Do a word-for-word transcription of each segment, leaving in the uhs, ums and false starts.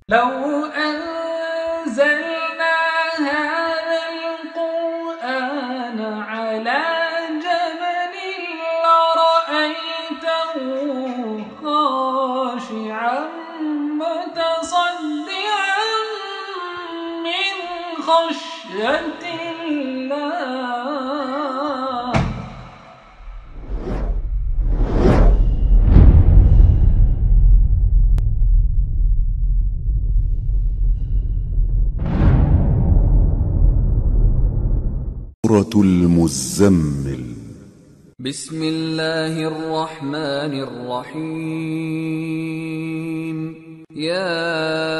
لو أنزلنا هذا القرآن على جبل لرأيته خاشعا متصدعا من خشية الله. سورة المزمل. بسم الله الرحمن الرحيم. يا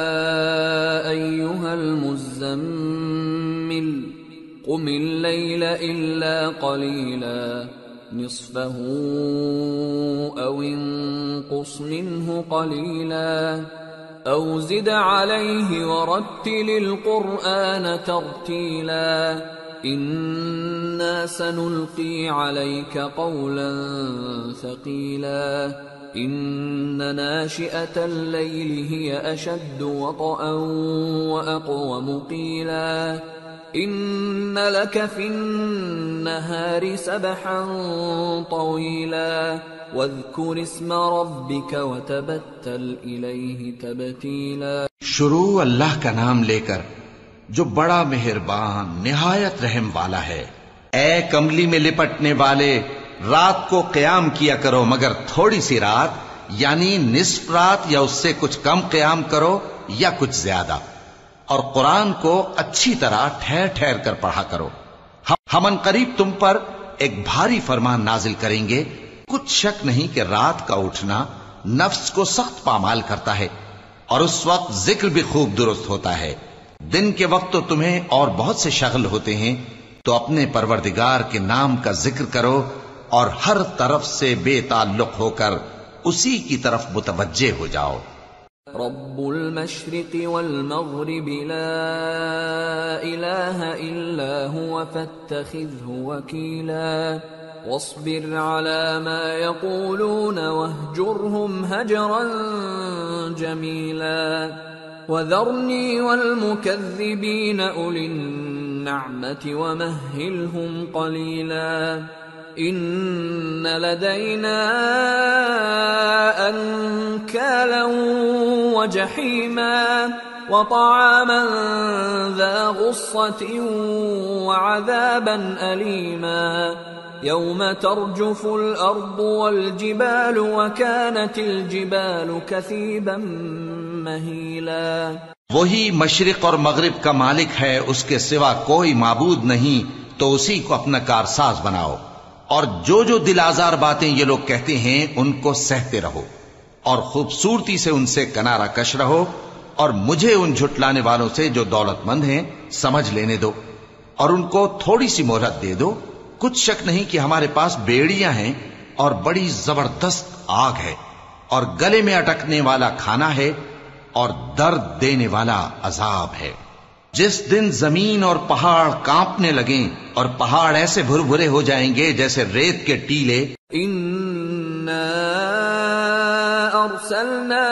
أيها المزمل قم الليل إلا قليلا نصفه أو انقص منه قليلا أو زد عليه ورتل القرآن ترتيلا إنا سنلقي عليك قولا ثقيلا إن ناشئة الليل هي أشد وطئا وأقوم قيلا إن لك في النهار سبحا طويلا واذكر اسم ربك وتبتل إليه تبتيلا. شروع اللہ کا نام لے کر جو بڑا مہربان نہایت رحم والا ہے. اے کملی میں لپٹنے والے، رات کو قیام کیا کرو مگر تھوڑی سی رات، یعنی نصف رات یا اس سے کچھ کم قیام کرو یا کچھ زیادہ، اور قرآن کو اچھی طرح ٹھہر ٹھہر کر پڑھا کرو. ہم ان قریب تم پر ایک بھاری فرمان نازل کریں گے. کچھ شک نہیں کہ رات کا اٹھنا نفس کو سخت پامال کرتا ہے، اور اس وقت ذکر بھی خوب درست ہوتا ہے. دن کے وقت تو تمہیں اور بہت سے شغل ہوتے ہیں، تو اپنے پروردگار کے نام کا ذکر کرو اور ہر طرف سے بے تعلق ہو کر اسی کی طرف متوجہ ہو جاؤ. رب المشرق والمغرب لا إله إلا هو فاتخذه وكيلا واصبر على ما يقولون واهجرهم هجرا جميلا وذرني والمكذبين أولي النعمة ومهلهم قليلا إن لدينا أنكالا وجحيما وطعاما ذا غصة وعذابا أليما يوم ترجف الأرض والجبال وكانت الجبال كثيبا مهيلا. وہی مشرق اور مغرب کا مالک ہے، اس کے سوا کوئی معبود نہیں، تو اسی کو اپنا کارساز بناؤ. اور جو جو دل آزار باتیں یہ لوگ کہتے ہیں ان کو سہتے رہو، اور خوبصورتی سے ان سے کنارہ کش رہو، اور مجھے ان جھٹلانے والوں سے جو دولت مند ہیں سمجھ لینے دو، اور ان کو تھوڑی سی مہلت دے دو. کچھ شک نہیں کہ ہمارے پاس بیڑیاں ہیں اور بڑی زبردست آگ ہے، اور گلے میں اٹکنے والا کھانا ہے، اور درد دینے والا عذاب ہے. جس دن زمین اور پہاڑ کانپنے لگیں اور پہاڑ ایسے بھر بھرے ہو جائیں گے جیسے ریت کے ٹیلے. اِنَّا أَرْسَلْنَا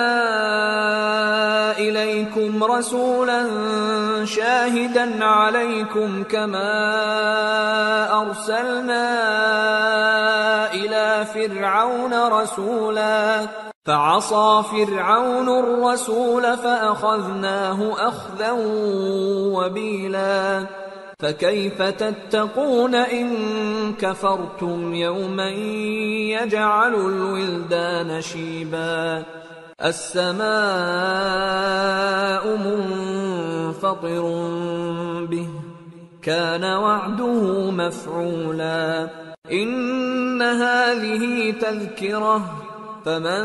إِلَيْكُمْ رَسُولًا شَاهِدًا عَلَيْكُمْ كَمَا أَرْسَلْنَا إِلَى فِرْعَوْنَ رَسُولًا فعصى فرعون الرسول فأخذناه أخذا وبيلا فكيف تتقون إن كفرتم يوما يجعل الولدان شيبا السماء منفطر به كان وعده مفعولا إن هذه تذكرة فمن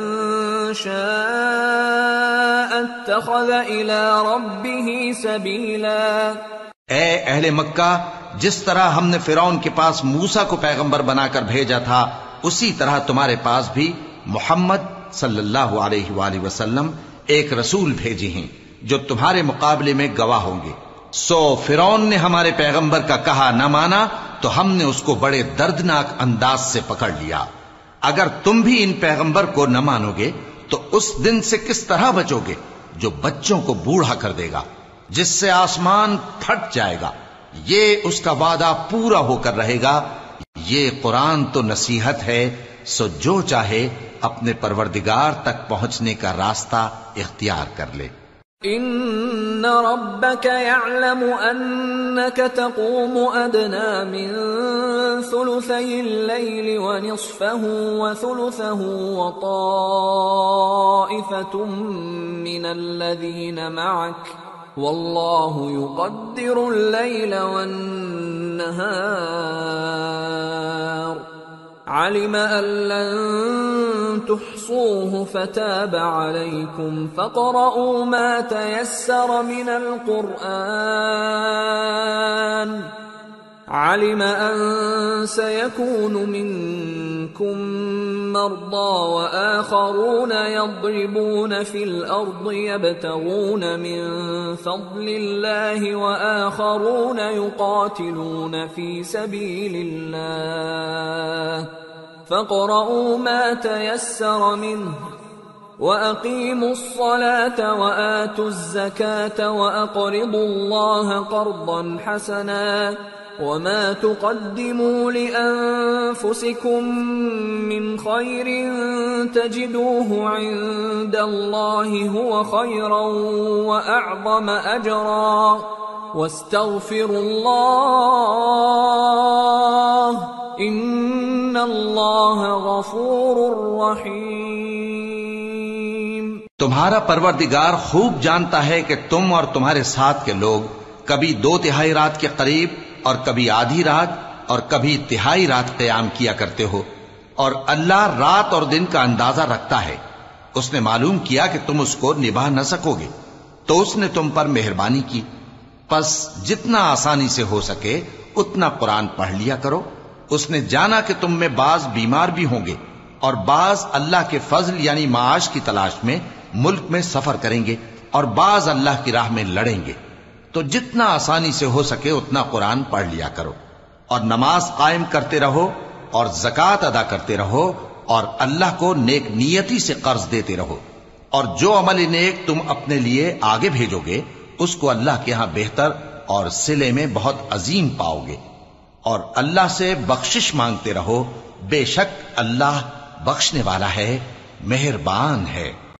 شاء اتخذ الى ربه سبیلا. اے اہل مکہ، جس طرح ہم نے فرعون کے پاس موسیٰ کو پیغمبر بنا کر بھیجا تھا، اسی طرح تمہارے پاس بھی محمد صلی اللہ علیہ وآلہ وسلم ایک رسول بھیجے ہیں جو تمہارے مقابلے میں گواہ ہوں گے. سو فرعون نے ہمارے پیغمبر کا کہا نہ مانا تو ہم نے اس کو بڑے دردناک انداز سے پکڑ لیا. اگر تم بھی ان پیغمبر کو نہ مانو گے تو اس دن سے کس طرح بچو گے؟ جو بچوں کو بوڑھا کر دے گا، جس سے آسمان پھٹ جائے گا، یہ اس کا وعدہ پورا ہو کر رہے گا۔ یہ قرآن تو نصیحت ہے، سو جو چاہے اپنے پروردگار تک پہنچنے کا راستہ اختیار کر لے۔ ان ربك يعلم انك تقوم ادنى من ثلثي الليل ونصفه وثلثه وطائفة من الذين معك والله يقدر الليل والنهار علم ان لن تحصوه فتاب عليكم فاقرؤوا ما تيسر من القرآن علم ان سيكون منكم مرضى واخرون يضربون في الارض يبتغون من فضل الله واخرون يقاتلون في سبيل الله فاقرؤوا ما تيسر منه وَأَقِيمُوا الصَّلَاةَ وَآتُوا الزَّكَاةَ وَأَقْرِضُوا اللَّهَ قَرْضًا حَسَنًا وَمَا تُقَدِّمُوا لِأَنفُسِكُم مِّنْ خَيْرٍ تَجِدُوهُ عِندَ اللَّهِ هُوَ خَيْرًا وَأَعْظَمَ أَجْرًا وَاسْتَغْفِرُوا اللَّهَ إِنَّ اللَّهَ غَفُورٌ رَّحِيمٌ۔ تمہارا پروردگار خوب جانتا ہے کہ تم اور تمہارے ساتھ کے لوگ کبھی دو تہائی رات کے قریب اور کبھی آدھی رات اور کبھی تہائی رات قیام کیا کرتے ہو، اور اللہ رات اور دن کا اندازہ رکھتا ہے۔ اس نے معلوم کیا کہ تم اس کو نبھا نہ سکو گے تو اس نے تم پر مہربانی کی، پس جتنا آسانی سے ہو سکے اتنا قرآن پڑھ لیا کرو۔ اس نے جانا کہ تم میں بعض بیمار بھی ہوں گے اور بعض اللہ کے فضل یعنی معاش کی تلاش میں ملک میں سفر کریں گے اور بعض اللہ کی راہ میں لڑیں گے، تو جتنا آسانی سے ہو سکے اتنا قرآن پڑھ لیا کرو، اور نماز قائم کرتے رہو اور زکوٰۃ ادا کرتے رہو اور اللہ کو نیک نیتی سے قرض دیتے رہو، اور جو عمل نیک تم اپنے لیے آگے بھیجو گے اس کو اللہ کے ہاں بہتر اور صلے میں بہت عظیم پاؤ گے، اور اللہ سے بخشش مانگتے رہو، بے شک اللہ بخشنے والا ہے، مہربان ہے۔